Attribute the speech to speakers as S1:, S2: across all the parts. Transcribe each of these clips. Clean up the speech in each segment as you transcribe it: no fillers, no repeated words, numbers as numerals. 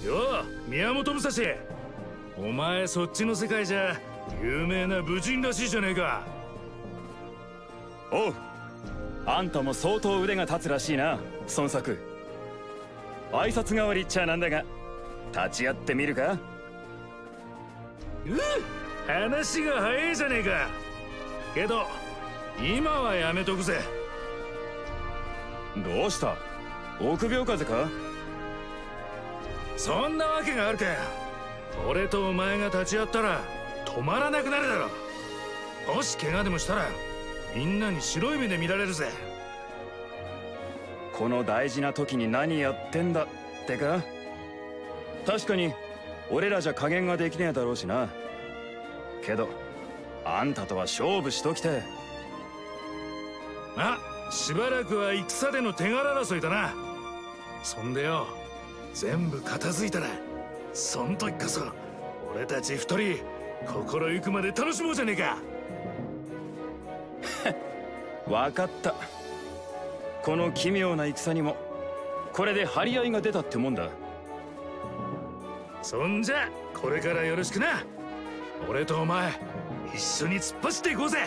S1: よう宮本武蔵、お前そっちの世界じゃ有名な武人らしいじゃねえか。
S2: おう、あんたも相当腕が立つらしいな孫作。挨拶代わりっちゃなんだが立ち会ってみるか。
S1: 話が早いじゃねえか。けど今はやめとくぜ。
S2: どうした、臆病風邪か。
S1: そんなわけがあるかよ。俺とお前が立ち会ったら止まらなくなるだろ。もし怪我でもしたらみんなに白い目で見られるぜ。
S2: この大事な時に何やってんだってか。確かに俺らじゃ加減ができねえだろうしな。けどあんたとは勝負しときて。
S1: まあしばらくは戦での手柄争いだな。そんでよ、全部片付いたらそん時こそ俺たち二人心ゆくまで楽しもうじゃねえか。
S2: わかった。この奇妙な戦にもこれで張り合いが出たってもんだ。
S1: そんじゃこれからよろしくな。俺とお前一緒に突っ走っていこうぜ。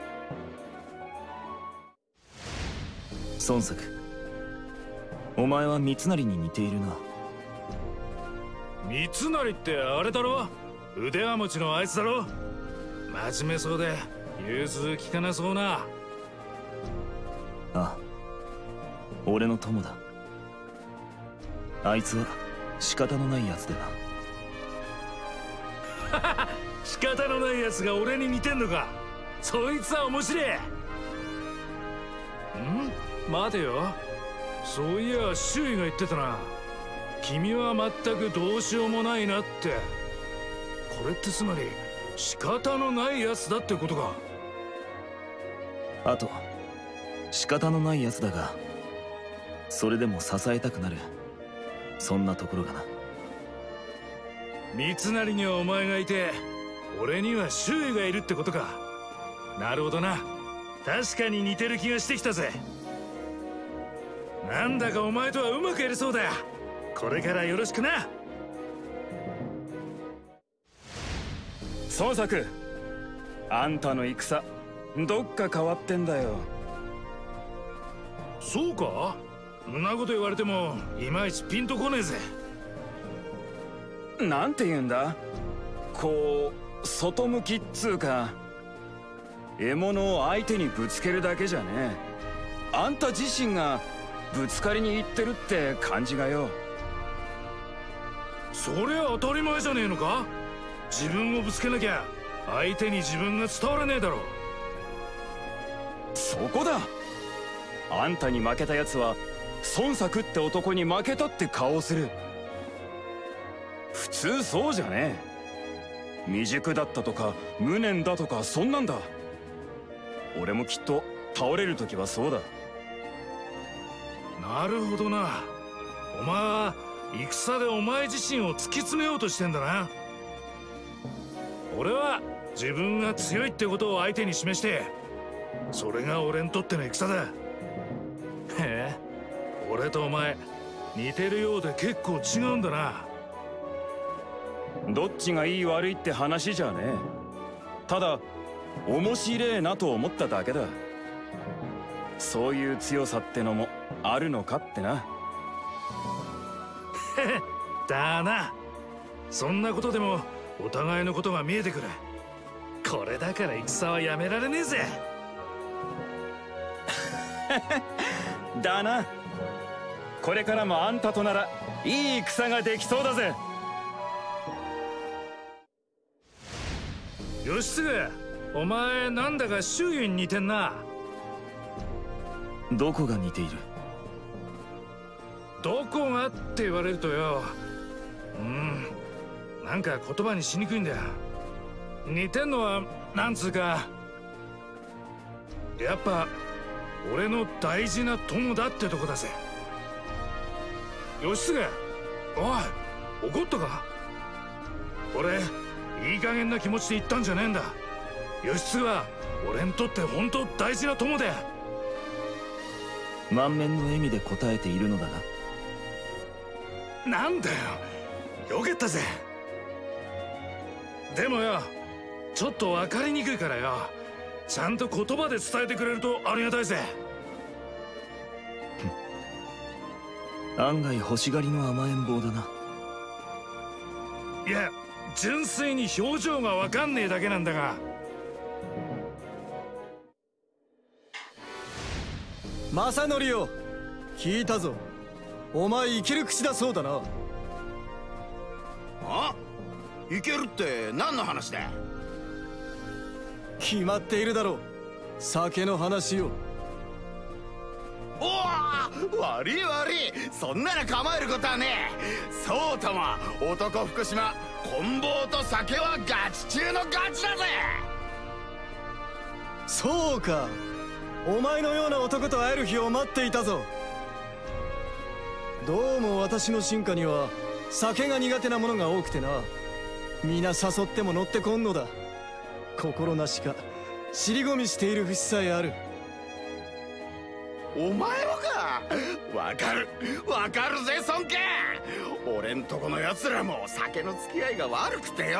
S3: 孫作、お前は三成に似ているな。
S1: 三成ってあれだろ、腕輪持ちのあいつだろ。真面目そうで融通きかなそうな。
S3: ああ、俺の友だ。あいつは仕方のないやつで
S1: な。仕方のないやつが俺に似てんのか。そいつは面白え。待てよ、そういや周囲が言ってたな。君は全くどうしようもないなって。これってつまり仕方のないやつだってことか。
S3: あと仕方のないやつだが、それでも支えたくなる、そんなところがな。
S1: 三成にはお前がいて俺には周囲がいるってことか。なるほどな、確かに似てる気がしてきたぜ。なんだかお前とはうまくやれそうだ。これからよろしくな。
S2: 孫作、あんたの戦どっか変わってんだよ。
S1: そうか、そんなこと言われてもいまいちピンとこねえぜ。
S2: なんて言うんだ、こう外向きっつうか、獲物を相手にぶつけるだけじゃねえ。あんた自身がぶつかりに行ってるって感じがよ。
S1: そりゃ当たり前じゃねえのか。自分をぶつけなきゃ相手に自分が伝わらねえだろ。
S2: そこだ。あんたに負けたやつは孫作って男に負けたって顔をする。普通そうじゃねえ。未熟だったとか無念だとかそんなんだ。俺もきっと倒れる時はそうだ。
S1: なるほどな。お前は戦でお前自身を突き詰めようとしてんだな。俺は自分が強いってことを相手に示して、それが俺にとっての戦だ。へえ、俺とお前似てるようで結構違うんだな。
S2: どっちがいい悪いって話じゃねえ。ただ面白えなと思っただけだ。そういう強さってのもあるのかってな。
S1: だな。そんなことでもお互いのことが見えてくる。これだから戦はやめられねえぜ。
S2: だな。これからもあんたとならいい戦ができそうだぜ。
S1: 義経、お前なんだか周囲に似てんな。
S3: どこが似ている。
S1: どこがって言われるとよ、なんか言葉にしにくいんだよ。似てんのはなんつうか、やっぱ俺の大事な友だってとこだぜ。義経、おい怒ったか。俺いい加減な気持ちで言ったんじゃねえんだ。義経は俺にとって本当大事な友だよ。
S3: 満面の笑みで答えているのだが。
S1: なんだよ、 よかったぜ。でもよ、ちょっと分かりにくいからよ、ちゃんと言葉で伝えてくれるとありがたいぜ。
S3: 案外欲しがりの甘えん坊だな。
S1: いや、純粋に表情が分かんねえだけなんだが。
S4: 正則よ、聞いたぞ。お前生きる口だそうだな。
S5: あ、いけるって何の話だ？
S4: 決まっているだろう、酒の話よ。
S5: おお、悪い悪い、そんなら構えることはねえ。そうとも男福島、棍棒と酒はガチ中のガチだぜ。
S4: そうか、お前のような男と会える日を待っていたぞ。どうも私の進化には酒が苦手なものが多くてな、皆誘っても乗ってこんのだ。心なしか尻込みしている節さえある。
S5: お前もか。わかるわかるぜ孫権。俺んとこのやつらも酒の付き合いが悪くてよ。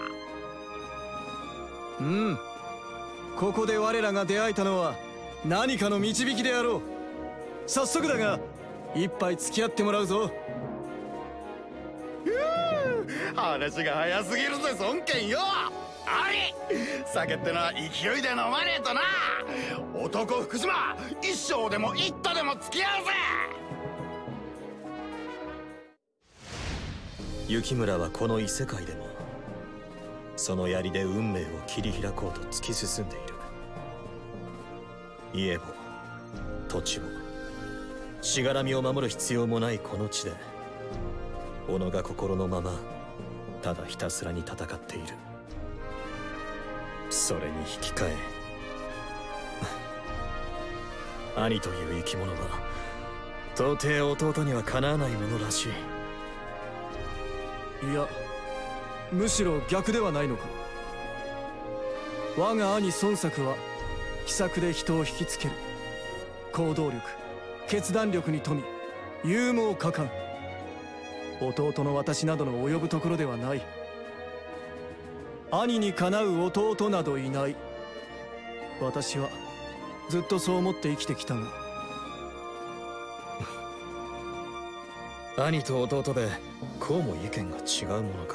S4: うん、ここで我らが出会えたのは何かの導きであろう。早速だが一杯付き合ってもらうぞ。
S5: 話が早すぎるぜ孫権よ。あり、酒ってのは勢いで飲まねえとな。男福島、一生でも一斗でも付き合うぜ。
S6: 雪村はこの異世界でもその槍で運命を切り開こうと突き進んでいる。家も土地もしがらみを守る必要もないこの地で、己が心のままただひたすらに戦っている。それに引き換え兄という生き物は到底弟にはかなわないものらしい。
S4: いや、むしろ逆ではないのか。我が兄孫作は奇策で人を引きつける。行動力、決断力に富み、勇猛果敢。弟の私などの及ぶところではない。兄にかなう弟などいない。私はずっとそう思って生きてきたが。
S6: 兄と弟でこうも意見が違うものか。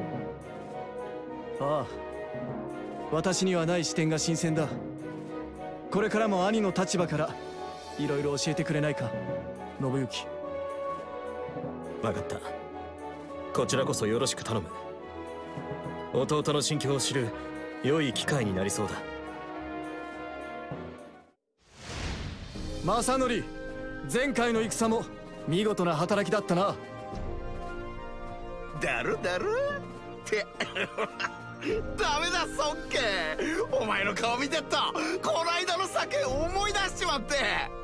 S4: ああ、私にはない視点が新鮮だ。これからも兄の立場からいろいろ教えてくれないか、信行。
S6: 分かった。こちらこそよろしく頼む。弟の心境を知る良い機会になりそうだ。
S4: 正則、前回の戦も見事な働きだったな。
S5: だるだるってダメだ孫権、お前の顔見てったこないだの酒思い出しちまって。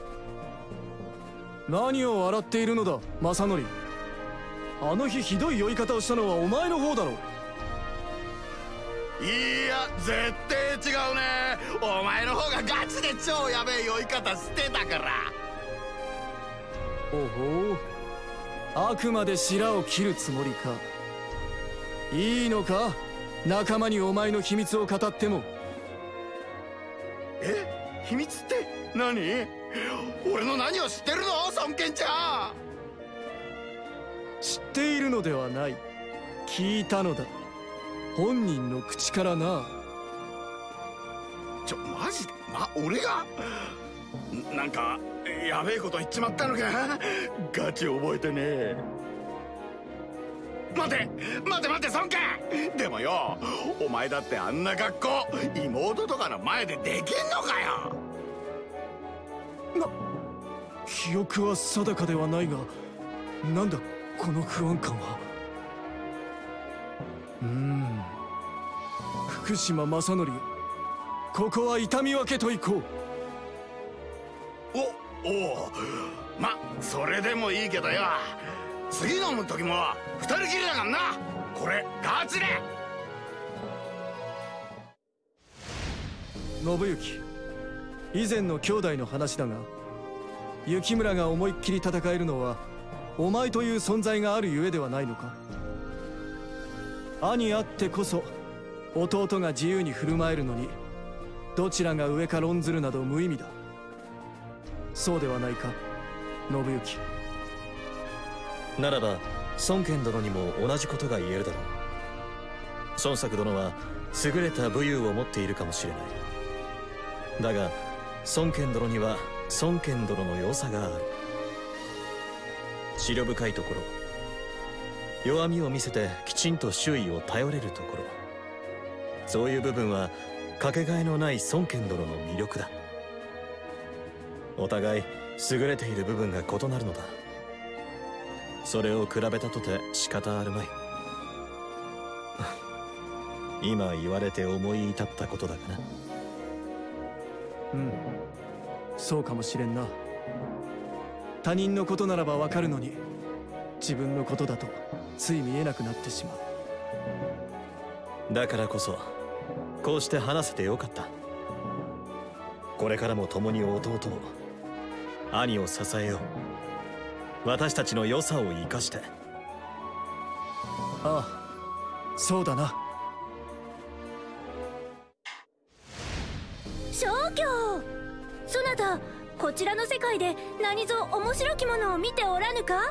S4: 何を笑っているのだ正則。あの日ひどい酔い方をしたのはお前の方だろう。
S5: いや絶対違うね。お前の方がガチで超やべえ酔い方してたから。
S4: おほう、あくまで白を切るつもりか。いいのか、仲間にお前の秘密を語っても。
S5: え、秘密って何？俺の何を知ってるの孫権ちゃん。
S4: 知っているのではない、聞いたのだ、本人の口からな。
S5: マジで？俺が？なんかやべえこと言っちまったのか。ガチ覚えてねえ。待て孫権。でもよ、お前だってあんな格好妹とかの前でできんのかよ。
S4: 記憶は定かではないが、なんだこの不安感は。福島正則、ここは痛み分けといこ
S5: う。おそれでもいいけどよ、次飲む時も二人きりだからな。これガチで。
S4: 信行、以前の兄弟の話だが、雪村が思いっきり戦えるのはお前という存在があるゆえではないのか。 兄あってこそ弟が自由に振る舞えるのに、どちらが上か論ずるなど無意味だ。そうではないか信行。
S6: ならば孫権殿にも同じことが言えるだろう。孫作殿は優れた武勇を持っているかもしれない。だが孫権殿には孫権殿の良さがある。思慮深いところ、弱みを見せてきちんと周囲を頼れるところ、そういう部分はかけがえのない孫権殿の魅力だ。お互い優れている部分が異なるのだ。それを比べたとて仕方あるまい。今言われて思い至ったことだがな。
S4: うん、そうかもしれんな。他人のことならばわかるのに、自分のことだとつい見えなくなってしま
S6: う。だからこそこうして話せてよかった。これからも共に弟を、兄を支えよう。私たちの良さを生かして。
S4: ああ、そうだな。
S7: 小京、そなたこちらの世界で何ぞ面白きものを見ておらぬか？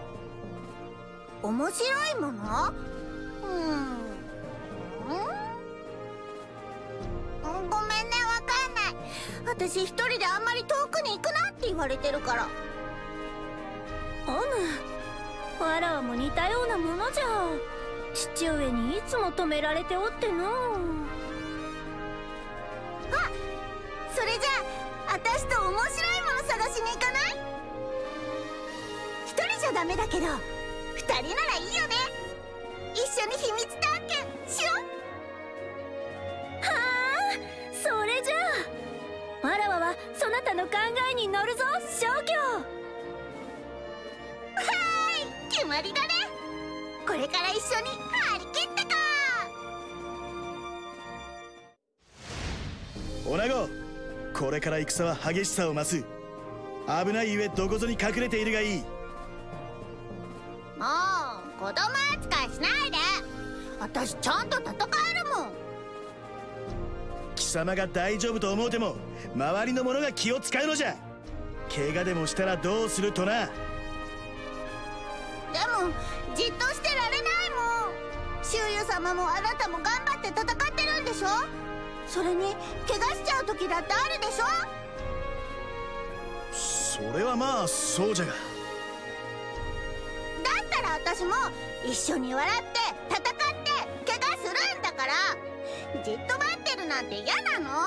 S8: 面白いもの？ごめんね、わかんない。私一人であんまり遠くに行くなって言われてるから。
S7: わらわも似たようなものじゃ。父上にいつも止められておっての。
S8: あ、それじゃあ私と面白いもの探しに行かない？一人じゃダメだけど二人ならいいよね。一緒に秘密探検しよう。
S7: はあ、それじゃあわらわはそなたの考えに乗るぞ、小京。
S8: 決まりだね。これから一緒に張り切ってか。
S9: 女子、これから戦は激しさを増す。危ないゆえどこぞに隠れているがいい。
S8: もう子供扱いしないで。私ちゃんと戦えるもん。
S9: 貴様が大丈夫と思うても周りの者が気を使うのじゃ。怪我でもしたらどうするとな。
S8: でもじっとしてられないもん。周遊様もあなたも頑張って戦ってるんでしょ。それに怪我しちゃう時だってあるでしょ。
S9: それはまあそうじゃが。
S8: だったら私も一緒に笑って戦って怪我するんだから。じっと待ってるなんて嫌なの。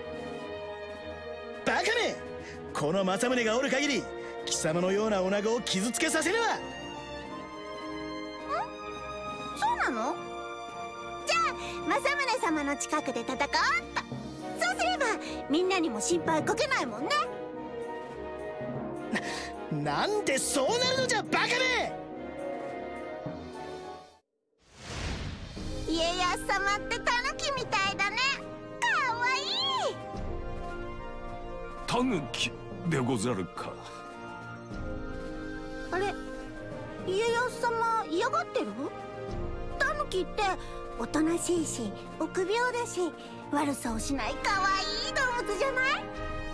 S9: バカめ、この政宗がおる限り貴様のような女子を傷つけさせるわ。
S8: そうなの？じゃあ政宗様の近くで戦おうっと。そうすればみんなにも心配かけないもんね。
S9: なんでそうなるのじゃ、バカめ。
S8: 家康様ってタヌキみたいだね。かわいい。
S10: タヌキでござるか。
S8: あれ、家康様嫌がってる？タヌキっておとなしいし臆病だし悪さをしないかわいい動物じゃない？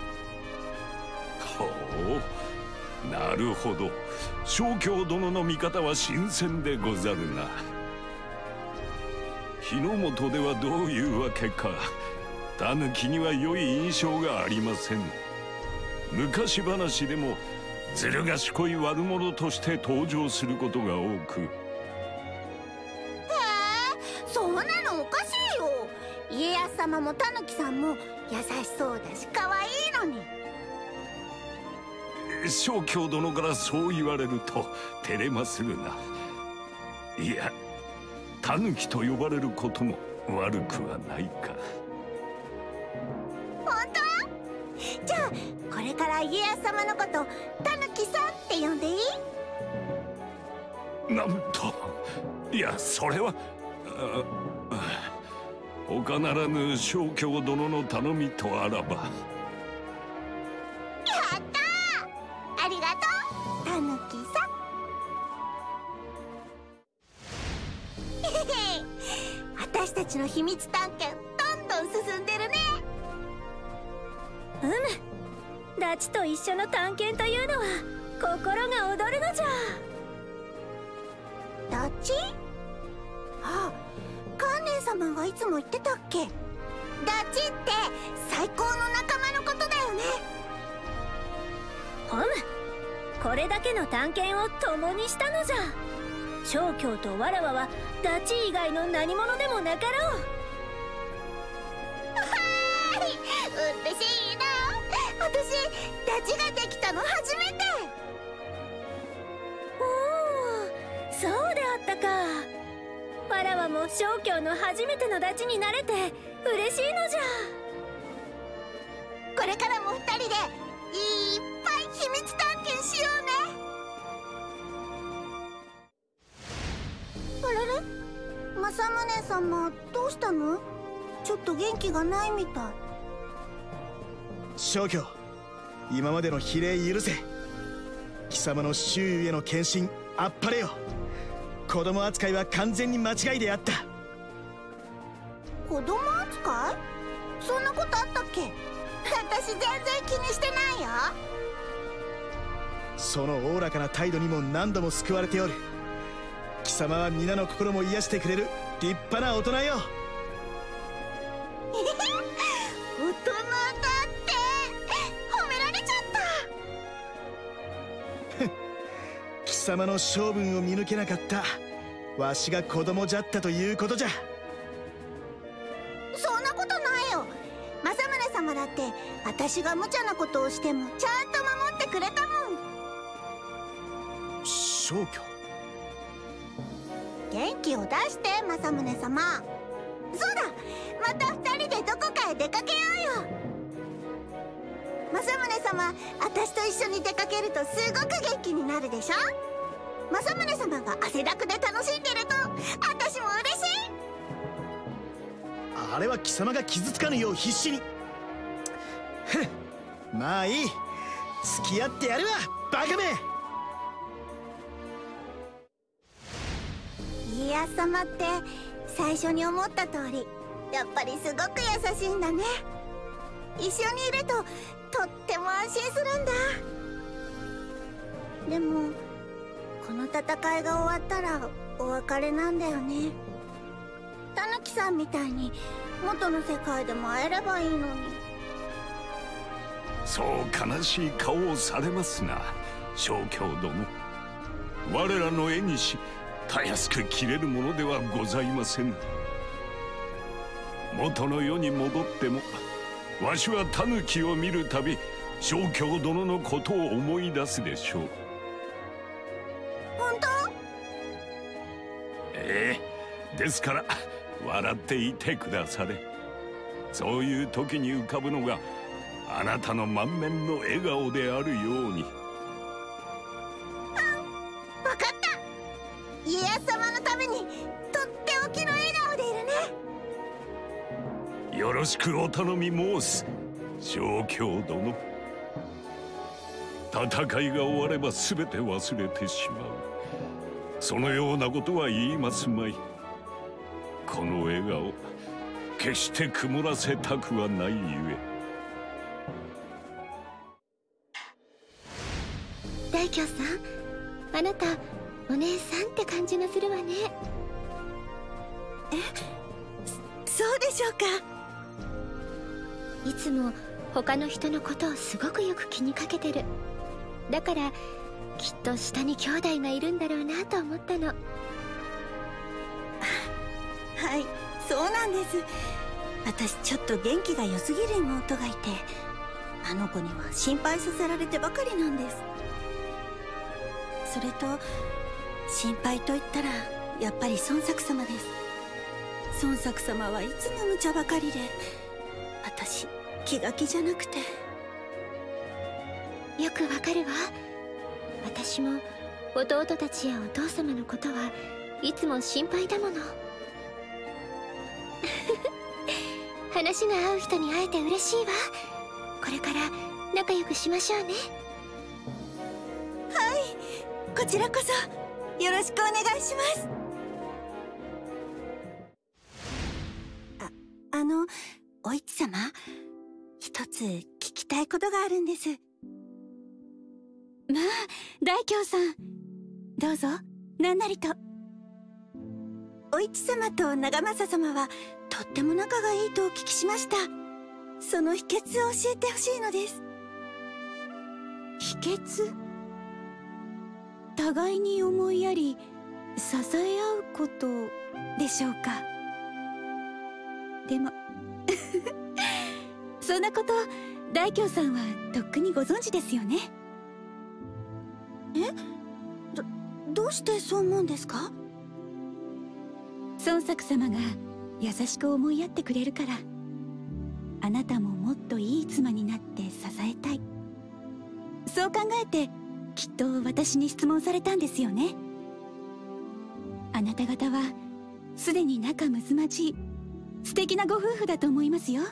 S10: ほう、なるほど。小京殿の見方は新鮮でござるな。日の本ではどういうわけか、タヌキには良い印象がありません。昔話でもずる賢い悪者として登場することが多く。
S8: へえ、そんなのおかしいよ。家康様もタヌキさんも優しそうだし可愛いのに。
S10: 小京殿からそう言われると照れまするな。いや、タヌキと呼ばれることも悪くはないか。
S8: 本当？じゃあこれから家康様のことタヌキさんって呼んでいい？
S10: なんと。いや、それは他ならぬ小京殿の頼みとあらば。
S8: やったー、ありがとうタヌキさん。へへへ。 たちの秘密探検どんどん進んでるね。
S7: ダチと一緒の探検というのは心が躍るのじゃ。
S8: ダチ？あ、観念様がいつも言ってたっけ。ダチって最高の仲間のことだよね。
S7: これだけの探検を共にしたのじゃ。小京とわらわはダチ以外の何者でもなかろう。
S8: 嬉しいな。私ダチができたの初めて。
S7: おお、そうであったか。わらわも小京の初めてのダチになれて嬉しいのじゃ。
S8: これからも2人でいっぱい秘密探検しようね。あれれ、政宗様どうしたの？ちょっと元気がないみたい。
S9: 小京、今までの非礼許せ。貴様の周囲への献身あっぱれよ。子供扱いは完全に間違いであった。
S8: 子供扱い？そんなことあったっけ？私全然気にしてないよ。
S9: そのおおらかな態度にも何度も救われておる。貴様は皆の心も癒してくれる立派な大人よ。
S8: 大人だって褒められちゃった。
S9: 貴様の性分を見抜けなかったわしが子供じゃったということじゃ。
S8: そんなことないよ。政宗様だって私が無茶なことをしてもちゃんと守ってくれたもん。
S9: 小京、
S8: 元気を出して政宗様。そうだ、また2人でどこかへ出かけようよ。政宗様、私と一緒に出かけるとすごく元気になるでしょ。政宗様が汗だくで楽しんでると私も嬉しい。
S9: あれは貴様が傷つかぬよう必死に。まあいい、付き合ってやるわバカめ。
S8: 家康様って最初に思った通りやっぱりすごく優しいんだね。一緒にいるととっても安心するんだ。でもこの戦いが終わったらお別れなんだよね。たぬきさんみたいに元の世界でも会えればいいのに。
S10: そう悲しい顔をされますな、小京殿。我らの絵にしたやすく切れるものではございません。元の世に戻ってもわしはタヌキを見るたび小京殿のことを思い出すでしょう。
S8: 本当？
S10: ですから笑っていてくだされ。そういう時に浮かぶのがあなたの満面の笑顔であるように。
S8: 分かった。家康様のためにとっておきの笑顔でいるね。
S10: よろしくお頼み申す、小京殿。戦いが終われば全て忘れてしまう。そのようなことは言いますまい。この笑顔決して曇らせたくはないゆえ。
S7: 大京さん、あなたお姉さんって感じがするわね。
S8: そうでしょうか。
S7: いつも他の人のことをすごくよく気にかけてる。だからきっと下に兄弟がいるんだろうなと思ったの。
S8: はい、そうなんです。私ちょっと元気が良すぎる妹がいて、あの子には心配させられてばかりなんです。それと心配と言ったらやっぱり孫作様です。孫作様はいつも無茶ばかりで、私気が気じゃなくて。
S7: よくわかるわ。私も弟たちやお父様のことはいつも心配だもの。話が合う人に会えて嬉しいわ。これから仲良くしましょうね。
S8: はい、こちらこそよろしくお願いします。 お市様、一つ聞きたいことがあるんです。
S11: まあ、大京さん、どうぞ何なりと。
S8: お市様と長政様はとっても仲がいいとお聞きしました。その秘訣を教えてほしいのです。
S11: 秘訣？互いに思いやり支え合うことでしょうか。でもそんなこと大京さんはとっくにご存知ですよね。
S8: どうしてそう思うんですか？
S11: 孫作様が優しく思いやってくれるから、あなたももっといい妻になって支えたい、そう考えてきっと私に質問されたんですよね。あなた方はすでに仲睦まじい素敵なご夫婦だと思いますよ。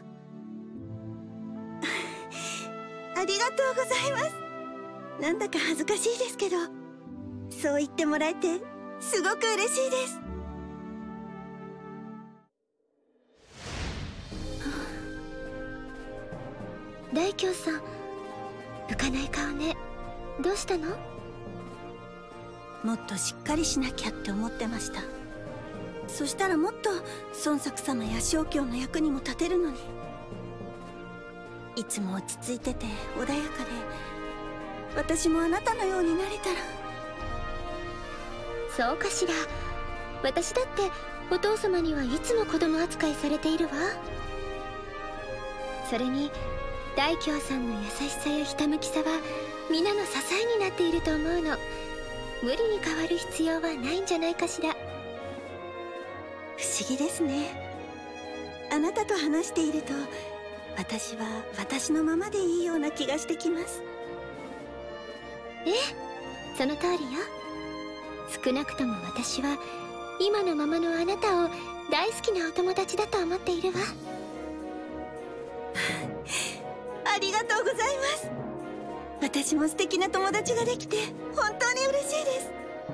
S8: ありがとうございます。なんだか恥ずかしいですけど、そう言ってもらえてすごく嬉しいです。
S7: 大京さん、浮かない顔ね。どうしたの？
S8: もっとしっかりしなきゃって思ってました。そしたらもっと孫作様や正教の役にも立てるのに。いつも落ち着いてて穏やかで、私もあなたのようになれたら。
S7: そうかしら。私だってお父様にはいつも子供扱いされているわ。それに大京さんの優しさやひたむきさは皆の支えになっていると思うの。無理に変わる必要はないんじゃないかしら。
S8: 不思議ですね。あなたと話していると私は私のままでいいような気がしてきます。
S7: ええ、その通りよ。少なくとも私は今のままのあなたを大好きなお友達だと思っているわ。
S8: ありがとうございます。私も素敵な友達ができて本当に嬉しいです。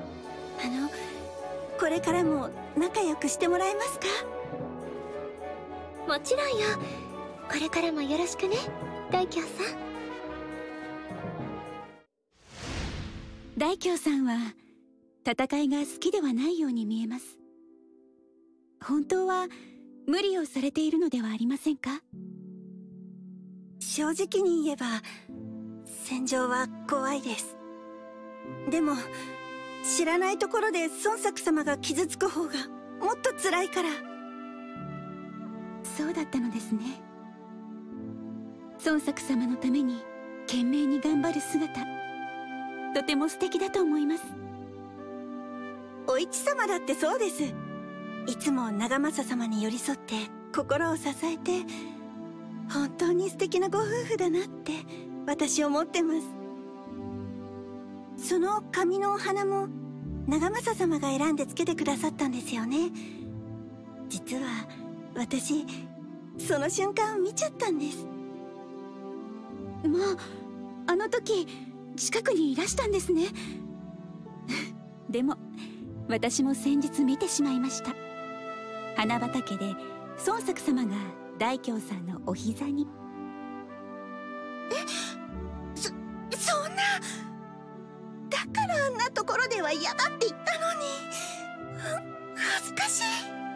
S8: これからも仲良くしてもらえますか？
S7: もちろんよ。これからもよろしくね、大京さん。
S11: 大京さんは戦いが好きではないように見えます。本当は無理をされているのではありませんか？
S8: 正直に言えば戦場は怖いです。でも知らないところで孫作様が傷つく方がもっと辛いから。
S11: そうだったのですね。孫作様のために懸命に頑張る姿、とても素敵だと思います。
S8: お市様だってそうです。いつも長政様に寄り添って心を支えて、本当に素敵なご夫婦だなって私思ってます。その紙のお花も長政様が選んでつけてくださったんですよね。実は私その瞬間見ちゃったんです。
S11: まあ、あの時近くにいらしたんですね。でも私も先日見てしまいました。花畑で孫作様が大京さんのお膝に。
S8: そんな。だからあんなところでは嫌だって言ったのに。恥ずかし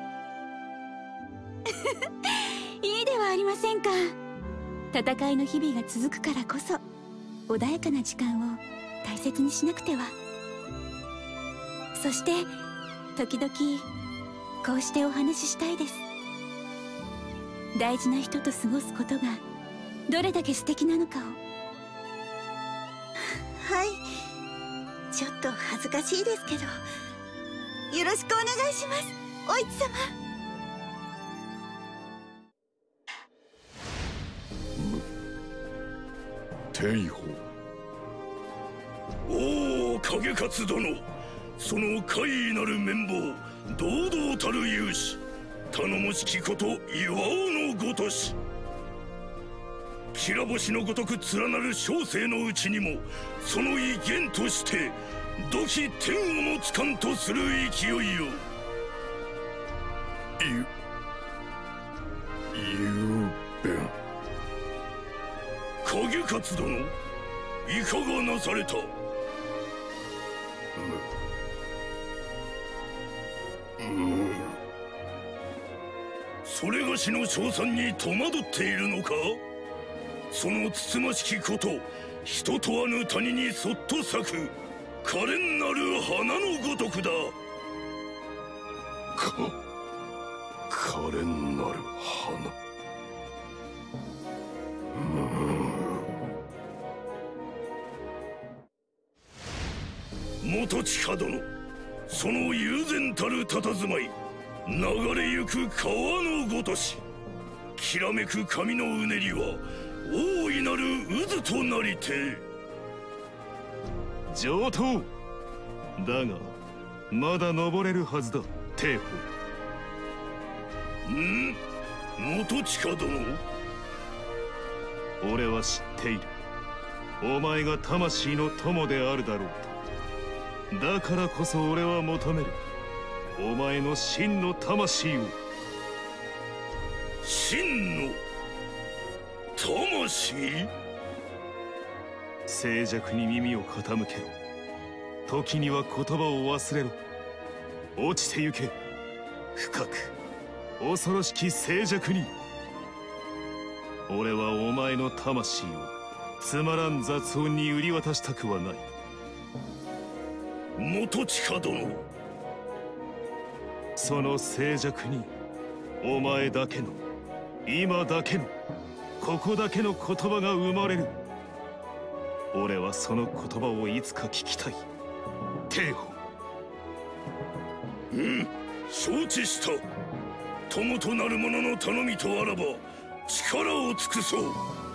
S11: い。いいではありませんか。戦いの日々が続くからこそ穏やかな時間を大切にしなくては。そして時々こうしてお話ししたいです。大事な人と過ごすことがどれだけ素敵なのかを。
S8: はい、ちょっと恥ずかしいですけど、よろしくお願いします、お市様。
S10: 帝鳳。
S12: おお、景勝殿、その怪異なる綿棒、堂々たる勇士、頼もしきこと岩尾のごとし。きら星のごとく連なる小生のうちにも、その威厳として土器天をもつかんとする勢いよ。 影勝殿、いかがなされた？それがしの称賛に戸惑っているのか？そのつつましきこと、人とわぬ谷にそっと咲く可憐なる花のごとくだ。
S10: 可憐なる花。
S12: 元親殿、その悠然たる佇まい、流れゆく川のごとし、きらめく髪のうねりは大いなる渦となりて。
S13: 上等だがまだ登れるはずだ、帝
S12: 鳳。元親殿、
S13: 俺は知っている。お前が魂の友であるだろうと。だからこそ俺は求める、お前の真の魂を。
S12: 真の魂？
S13: 静寂に耳を傾けろ。時には言葉を忘れろ。落ちてゆけ、深く恐ろしき静寂に。俺はお前の魂をつまらん雑音に売り渡したくはない。
S12: 元親殿、
S13: その静寂にお前だけの、今だけの、ここだけの言葉が生まれる。俺はその言葉をいつか聞きたい、帝鳳。
S12: 承知した。友となる者の頼みとあらば力を尽くそう。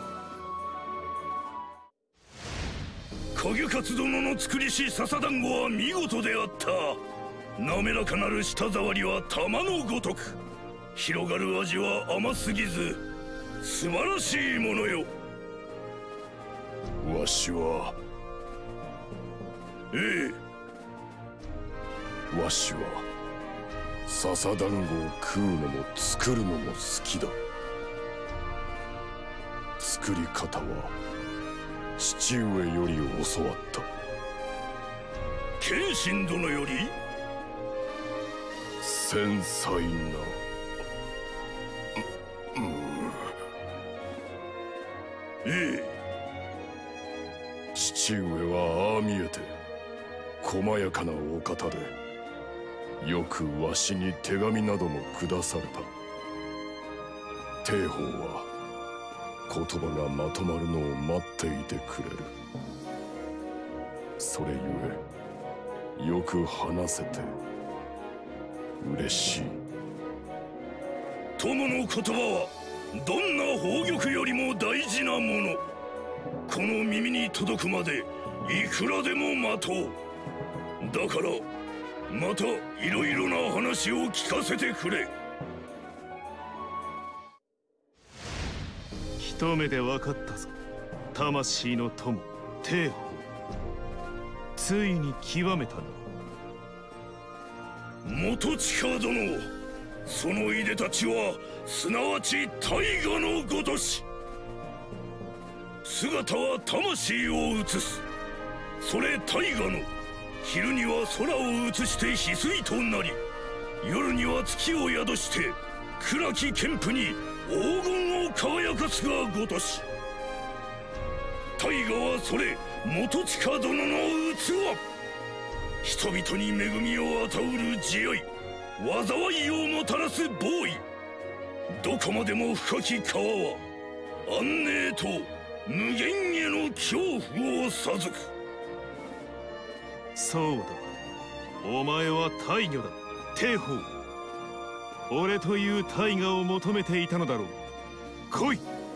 S12: 影勝殿の作りし笹団子は見事であった。滑らかなる舌触りは玉のごとく、広がる味は甘すぎず素晴らしいものよ。
S10: わしはわしは笹団子を食うのも作るのも好きだ。作り方は父上より教わった。
S12: 謙信殿より？
S10: 繊細な。父上はああ見えて細やかなお方で、よくわしに手紙なども下された。帝鳳は言葉がまとまるのを待っていてくれる。それゆえよく話せて嬉しい。
S12: 友の言葉はどんな宝玉よりも大事なもの。この耳に届くまでいくらでも待とう。だからまたいろいろな話を聞かせてくれ。
S13: 一目で分かったぞ、魂の友帝鳳。ついに極めたな。
S12: 元親殿、そのいでたちはすなわち大河のごとし。姿は魂を映す。それ大河の昼には空を映して翡翠となり、夜には月を宿して暗き剣譜に黄金を輝かすがごとし。大河はそれ元親殿の器。人々に恵みを与うる慈愛、災いをもたらす暴威。どこまでも深き川は安寧と無限への恐怖を授く。
S13: そうだ、お前は大魚だ、帝鳳。俺という大河を求めていたのだろう。来い。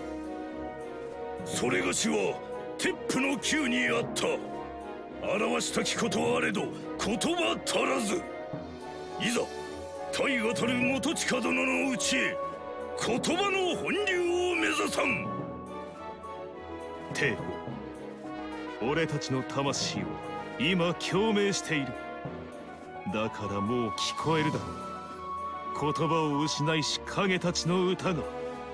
S12: それがしは鉄譜の宮にあった。表したきことあれど言葉足らず。いざ大河たる元親殿のうちへ言葉の本流を目指さん。
S13: 帝鳳、俺たちの魂を今共鳴している。だからもう聞こえるだろう、言葉を失いし影たちの歌が。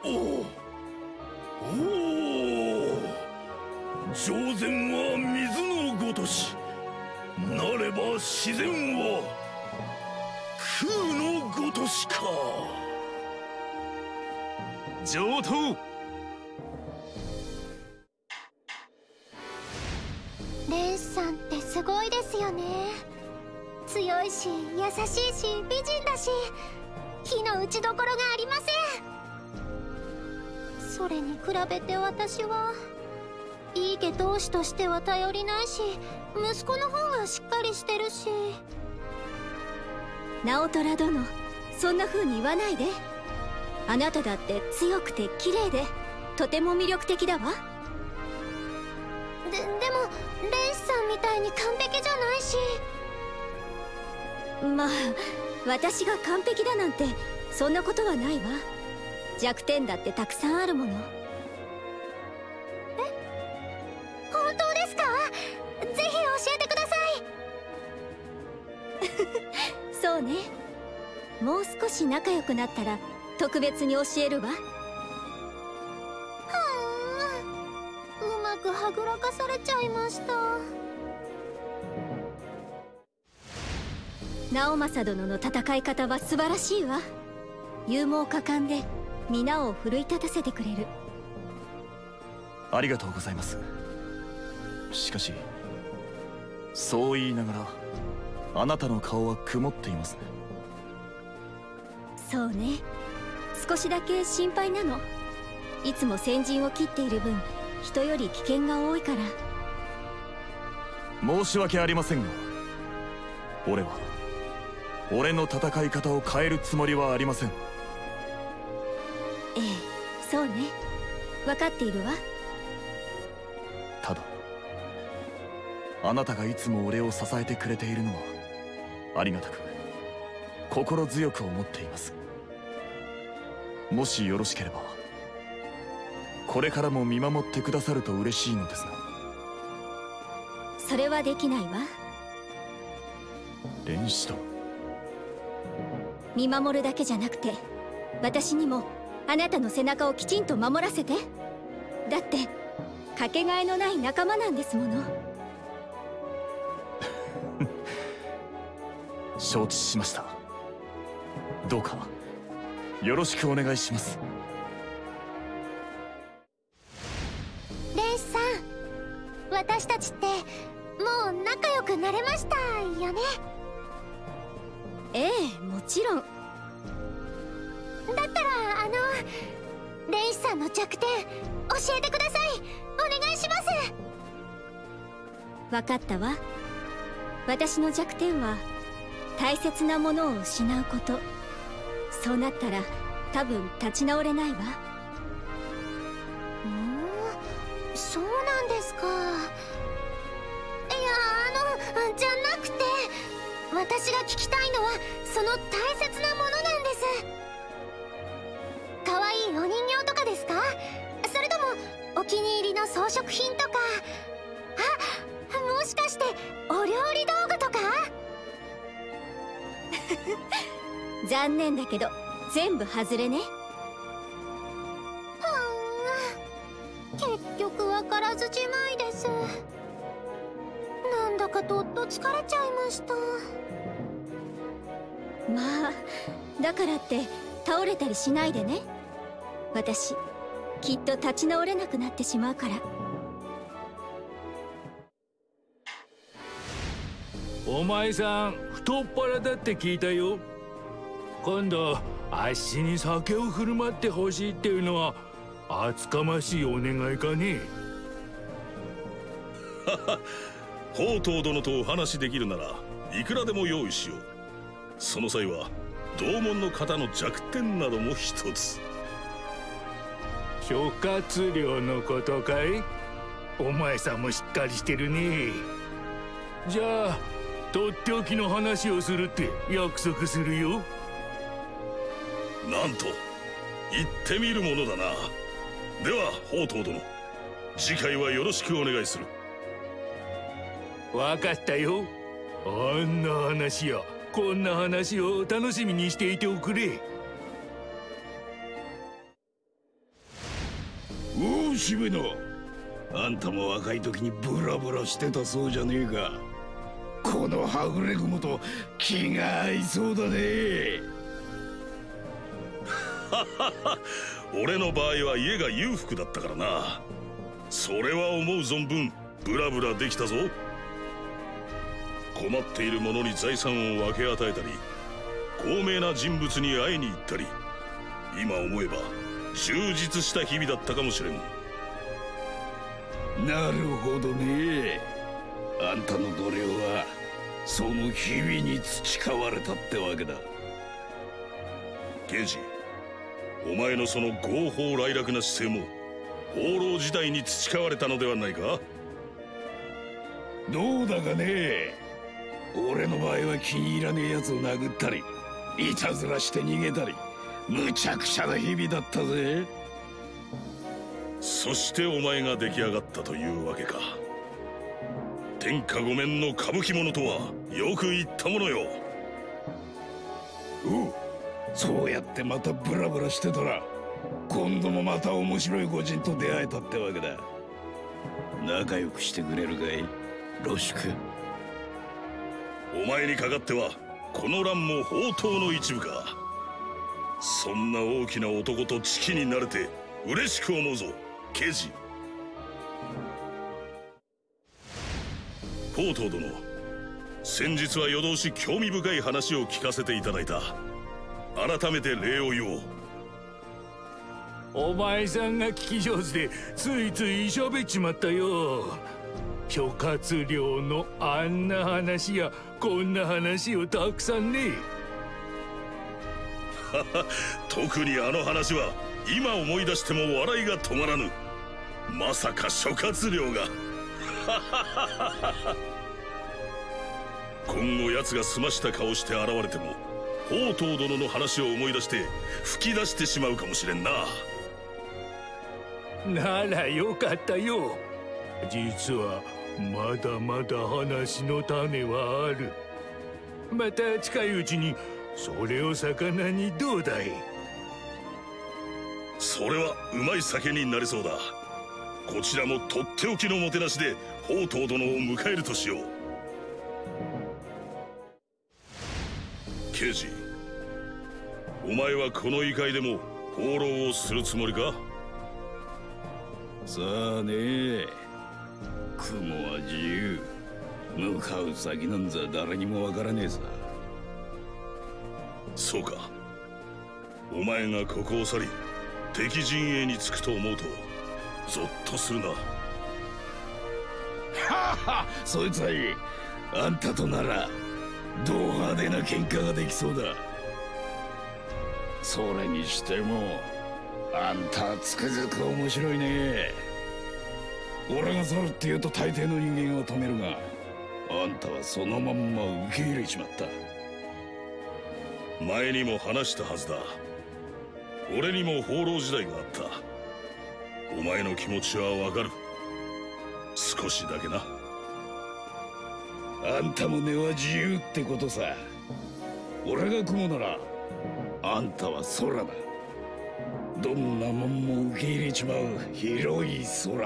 S12: 上善は水のごとし、なれば自然は空のごとしか。
S13: 上等。
S7: レンさんってすごいですよね。強いし優しいし美人だし、火の打ちどころがありません。それに比べて私はいい家同士としては頼りないし、息子の方がしっかりしてるし。
S11: 直虎殿、そんな風に言わないで。あなただって強くて綺麗でとても魅力的だわ。
S7: でもレンさんみたいに完璧じゃないし。
S11: まあ私が完璧だなんてそんなことはないわ。弱点だってたくさんあるもの。
S7: 本当ですか？ぜひ教えてください。
S11: そうね。もう少し仲良くなったら特別に教えるわ。
S7: うまくはぐらかされちゃいました。
S11: 直政殿の戦い方は素晴らしいわ。勇猛果敢で皆を奮い立たせてくれる。
S3: ありがとうございます。しかしそう言いながらあなたの顔は曇っていますね。
S11: そうね、少しだけ心配なの。いつも先陣を切っている分人より危険が多いから。
S3: 申し訳ありませんが、俺の戦い方を変えるつもりはありません。
S11: ええ、そうね、分かっているわ。
S3: ただあなたがいつも俺を支えてくれているのはありがたく心強く思っています。もしよろしければこれからも見守ってくださると嬉しいのですが。
S11: それはできないわ。
S3: 連氏と
S11: 見守るだけじゃなくて私にもあなたの背中をきちんと守らせて。だってかけがえのない仲間なんですもの。
S3: 承知しました。どうかよろしくお願いします。
S7: レンさん、私たちってもう仲良くなれましたよね。
S11: ええ、もちろん。
S7: だったらレンさんの弱点教えてください。お願いします。
S11: 分かったわ。私の弱点は大切なものを失うこと。そうなったら多分立ち直れないわ。
S7: そうなんですか。いやじゃなくて、私が聞きたいのはその大切なものなんです。可愛いお人形とかですか？それともお気に入りの装飾品とか、もしかしてお料理道具とか？
S11: 残念だけど全部外れね。
S7: 結局分からずじまいです。なんだかどっと疲れちゃいました。
S11: まあだからって倒れたりしないでね。私きっと立ち直れなくなってしまうから。
S1: お前さん太っ腹だって聞いたよ。今度あっしに酒を振る舞ってほしいっていうのは厚かましいお願いかね。
S12: 宝刀殿とお話しできるならいくらでも用意しよう。その際は同門の方の弱点なども一つ。
S1: 諸葛亮のことかい？お前さんもしっかりしてるね。じゃあとっておきの話をするって約束するよ。
S12: なんと言ってみるものだな。では宝刀殿、次回はよろしくお願いする。
S1: わかったよ。あんな話やこんな話を楽しみにしていておくれ。
S12: お渋野、あんたも若い時にブラブラしてたそうじゃねえか。このはぐれ雲と気が合いそうだね。
S10: 俺の場合は家が裕福だったからな。それは思う存分ブラブラできたぞ。困っている者に財産を分け与えたり、高名な人物に会いに行ったり、今思えば充実した日々だったかもしれん。
S12: なるほどね。あんたの度量はその日々に培われたってわけだ。
S10: 刑事、お前のその豪放磊落な姿勢も放浪時代に培われたのではないか。
S12: どうだかね。俺の場合は気に入らねえやつを殴ったり、いたずらして逃げたり、むちゃくちゃな日々だったぜ。
S10: そしてお前が出来上がったというわけか。天下御免の歌舞伎者とはよく言ったものよ。
S12: おう、そうやってまたブラブラしてたら、今度もまた面白い御人と出会えたってわけだ。仲良くしてくれるかい、ロシク。
S10: お前にかかってはこの乱も宝刀の一部か。そんな大きな男と知己になれて嬉しく思うぞ、刑事。宝刀殿、先日は夜通し興味深い話を聞かせていただいた。改めて礼を言おう。
S1: お前さんが聞き上手でついつい喋っちまったよ。諸葛亮のあんな話やこんな話をたくさんね。
S10: 特にあの話は今思い出しても笑いが止まらぬ。まさか諸葛亮が今後奴が澄ました顔して現れても宝刀殿の話を思い出して吹き出してしまうかもしれんな。
S1: ならよかったよ。実はまだまだ話の種はある。また近いうちにそれを魚にどうだい。
S10: それはうまい酒になりそうだ。こちらもとっておきのもてなしで宝刀殿を迎えるとしよう。刑事、お前はこの異界でも放浪をするつもりか。
S12: さあね、雲は自由。向かう先なんざ誰にもわからねえさ。
S10: そうか。お前がここを去り敵陣営に着くと思うとゾッとするな。
S12: はは、そいつはいい。あんたとならド派手な喧嘩ができそうだ。それにしてもあんたはつくづく面白いね。俺が去るって言うと大抵の人間を止めるが、あんたはそのまんま受け入れちまった。
S10: 前にも話したはずだ。俺にも放浪時代があった。お前の気持ちはわかる。少しだけな。
S12: あんたも根は自由ってことさ。俺が雲ならあんたは空だ。どんなもんも受け入れちまう広い空。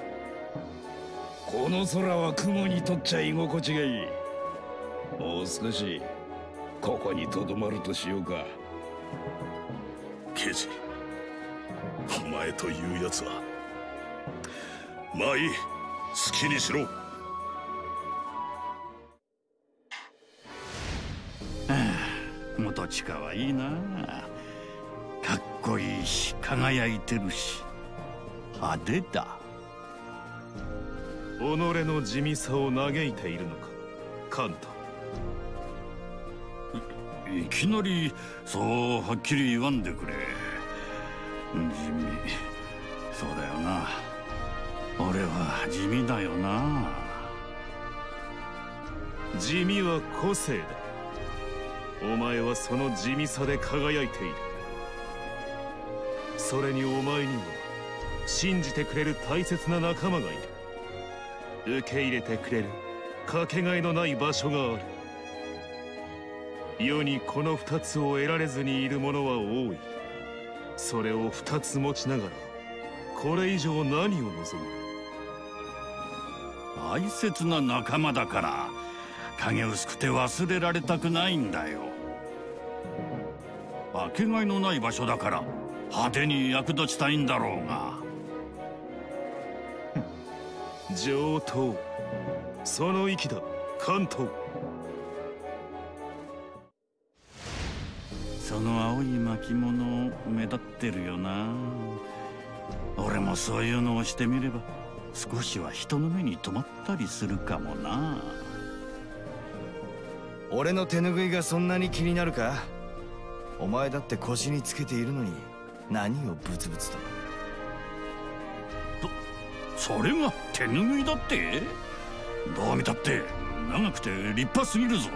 S12: この空は雲にとっちゃ居心地がいい。もう少しここにとどまるとしようか。
S10: 刑事、お前というやつは。まあいい、好きにしろ。
S12: 元親はいいな。かっこいいし輝いてるし派手だ。
S13: 己の地味さを嘆いているのか、カンタ。
S12: いきなりそうはっきり言わんでくれ。地味、そうだよな。俺は地味だよな。
S13: 地味は個性だ。お前はその地味さで輝いている。それにお前には信じてくれる大切な仲間がいる。受け入れてくれるかけがえのない場所がある。世にこの二つを得られずにいる者は多い。それを二つ持ちながらこれ以上何を望む？
S12: 大切な仲間だから影薄くて忘れられたくないんだよ。かけがえのない場所だから派手に役立ちたいんだろうが。
S13: 上等。その意気だ、関東。
S12: その青い巻物目立ってるよな。俺もそういうのをしてみれば少しは人の目に留まったりするかもな。
S9: 俺の手拭いがそんなに気になるか？お前だって腰につけているのに何をブツブツと。
S12: それが手拭いだって？どう見たって長くて立派すぎるぞ。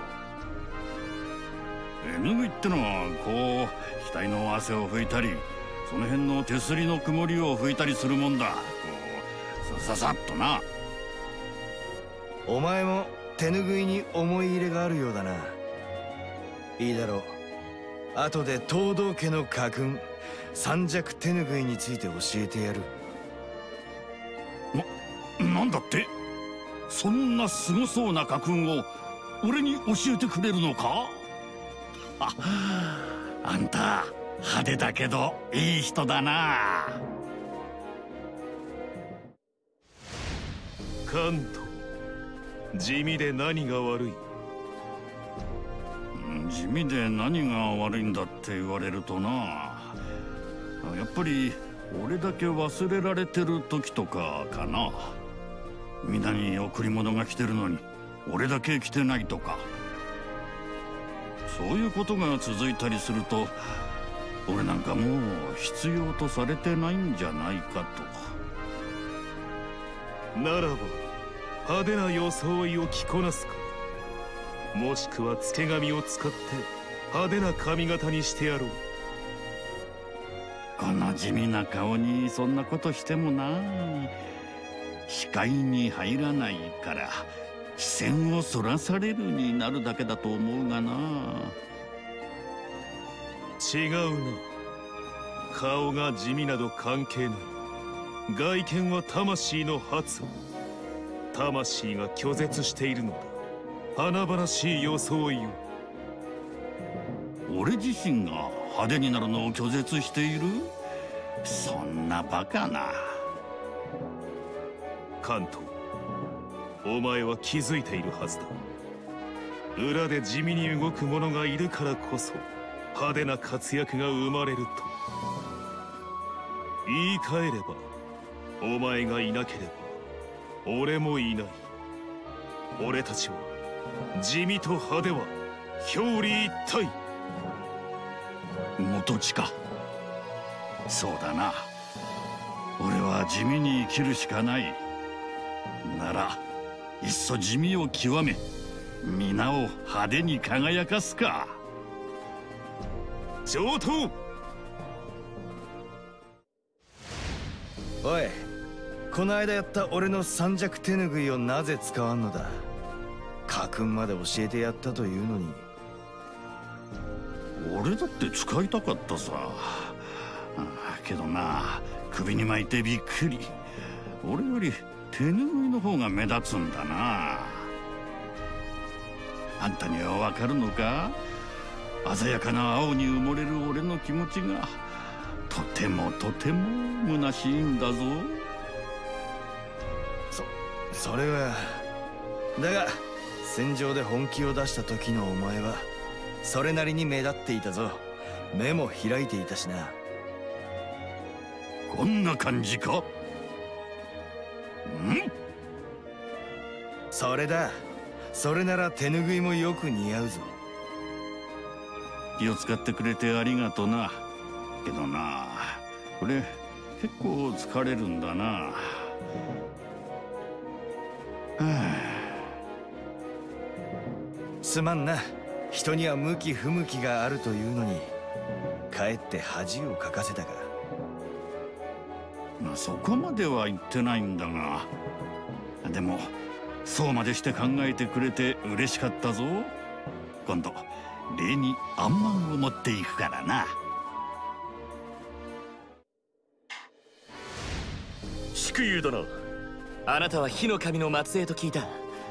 S12: 手拭いってのはこう額の汗を拭いたり、その辺の手すりの曇りを拭いたりするもんだ。こうささっとな。
S9: お前も手拭いに思い入れがあるようだな。いいだろう。後で東堂家の家訓三尺手拭いについて教えてやる。
S12: なんだって？そんなすごそうな家訓を俺に教えてくれるのか？あんた派手だけどいい人だな。
S13: 関東、地味で何が悪い？
S12: 地味で何が悪いんだって言われるとな、やっぱり俺だけ忘れられてる時とかかな。皆に贈り物が来てるのに俺だけ来てないとか、そういうことが続いたりすると俺なんかもう必要とされてないんじゃないかと。
S13: ならば派手な装いを着こなすか、もしくはつけ髪を使って派手な髪型にしてやろう。
S12: この地味な顔にそんなことしてもな、視界に入らないから視線をそらされるになるだけだと思うがな。
S13: 違うな。顔が地味など関係ない。外見は魂の発音。魂が拒絶しているのだ。華々しい装いを。
S12: 俺自身が派手になるのを拒絶している？そんなバカな。
S13: 関東、お前は気づいているはずだ。裏で地味に動く者がいるからこそ派手な活躍が生まれると。言い換えればお前がいなければ俺もいない。俺たちは地味と派手は表裏一体。
S12: 元地か。そうだな。俺は地味に生きるしかない。ならいっそ地味を極め皆を派手に輝かすか。
S13: 上等。
S9: おい、この間やった俺の三尺手拭いをなぜ使わんのだ？家訓まで教えてやったというのに。
S12: 俺だって使いたかったさ。けどな、首に巻いてびっくり。俺より手拭いの方が目立つんだな。あんたにはわかるのか？鮮やかな青に埋もれる俺の気持ちがとてもとても虚しいんだぞ。
S9: それはだが、戦場で本気を出した時のお前はそれなりに目立っていたぞ。目も開いていたしな。
S12: こんな感じか？
S9: それだ。それなら手拭いもよく似合うぞ。
S12: 気を使ってくれてありがとな。けどな、これ結構疲れるんだな。はあ、
S9: すまんな。人には向き不向きがあるというのにかえって恥をかかせたか。
S12: そこまでは言ってないんだが、でもそうまでして考えてくれて嬉しかったぞ。今度礼にあんまんを持っていくからな。
S14: 祝友殿、あなたは火の神の末裔と聞いた。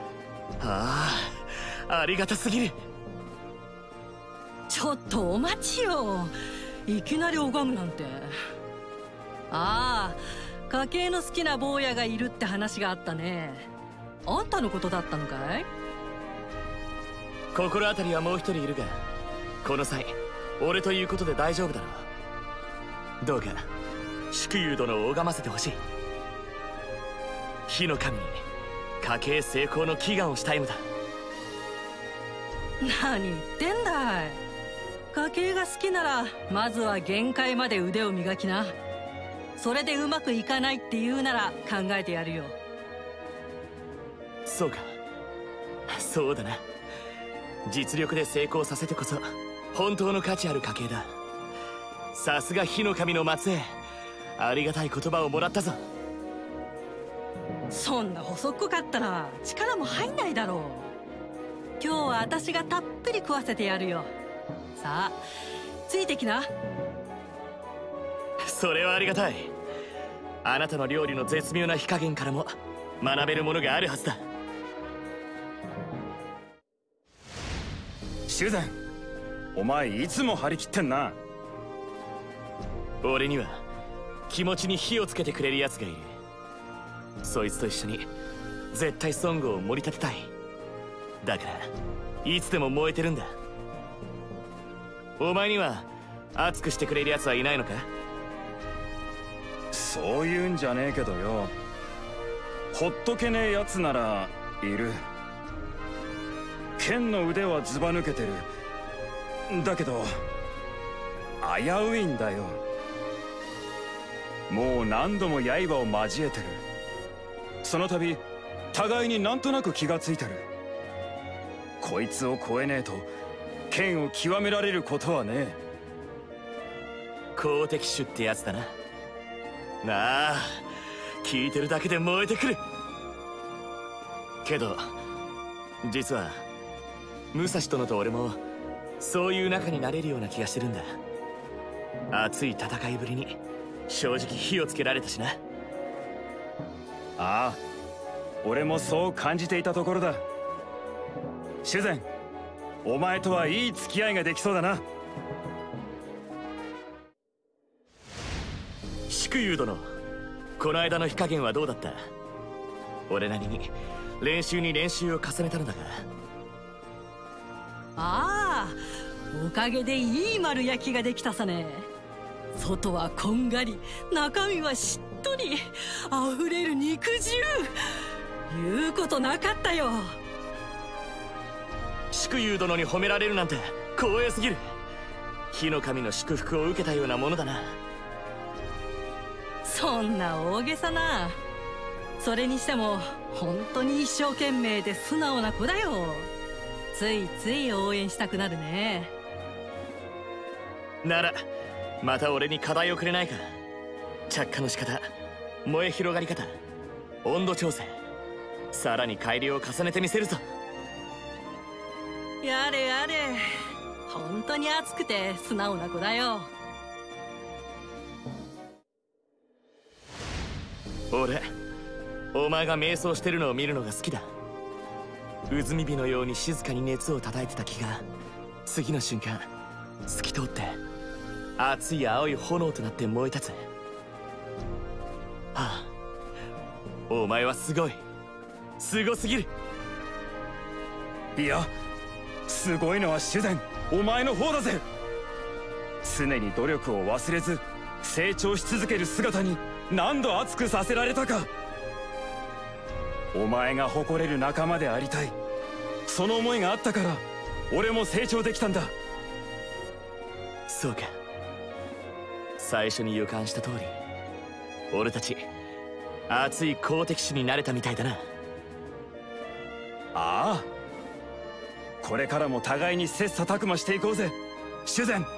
S14: ありがたすぎる。
S15: ちょっとお待ちよ、いきなり拝むなんて。家系の好きな坊やがいるって話があったね。あんたのことだったのかい？
S14: 心当たりはもう一人いるが、この際俺ということで大丈夫だろう。どうか祝友殿を拝ませてほしい。火の神に家系成功の祈願をしたいのだ。
S15: 何言ってんだい。家系が好きならまずは限界まで腕を磨きな。それでうまくいかないって言うなら考えてやるよ。
S14: そうか、そうだな。実力で成功させてこそ本当の価値ある家系だ。さすが火の神の末裔、ありがたい言葉をもらったぞ。
S15: そんな細っこかったら力も入んないだろう。今日は私がたっぷり食わせてやるよ。さあついてきな。
S14: それはありがたい。あなたの料理の絶妙な火加減からも学べるものがあるはずだ。
S2: 修繕、お前いつも張り切ってんな。
S14: 俺には気持ちに火をつけてくれるやつがいる。そいつと一緒に絶対ソングを盛り立てたい。だからいつでも燃えてるんだ。お前には熱くしてくれるやつはいないのか？
S2: そういうんじゃねえけどよ、ほっとけねえやつならいる。剣の腕はずば抜けてる。だけど危ういんだよ。もう何度も刃を交えてる。その度互いになんとなく気がついてる。こいつを超えねえと剣を極められることはねえ。
S14: 好敵手ってやつだな。聞いてるだけで燃えてくる。けど実は武蔵殿と俺もそういう仲になれるような気がしてるんだ。熱い戦いぶりに正直火をつけられたしな。
S2: ああ、俺もそう感じていたところだ。修繕、お前とはいい付き合いができそうだな。
S14: 祝友殿、この間の火加減はどうだった？俺なりに練習に練習を重ねたのだが。
S15: おかげでいい丸焼きができたさね。外はこんがり、中身はしっとり、あふれる肉汁。言うことなかったよ。
S14: 祝友殿に褒められるなんて光栄すぎる。火の神の祝福を受けたようなものだな。
S15: そんな大げさな。それにしても本当に一生懸命で素直な子だよ。ついつい応援したくなるね。
S14: ならまた俺に課題をくれないか？着火の仕方、燃え広がり方、温度調整、さらに改良を重ねてみせるぞ。
S15: やれやれ、本当に熱くて素直な子だよ。
S14: 俺、お前が瞑想してるのを見るのが好きだ。渦見火のように静かに熱を叩いてた気が次の瞬間透き通って熱い青い炎となって燃え立つ。お前はすごい、すごすぎる。
S2: いや、すごいのは修繕、お前の方だぜ。常に努力を忘れず成長し続ける姿に何度熱くさせられたか。お前が誇れる仲間でありたい、その思いがあったから俺も成長できたんだ。
S14: そうか、最初に予感した通り俺たち熱い好敵手になれたみたいだな。
S2: ああ、これからも互いに切磋琢磨していこうぜ修繕。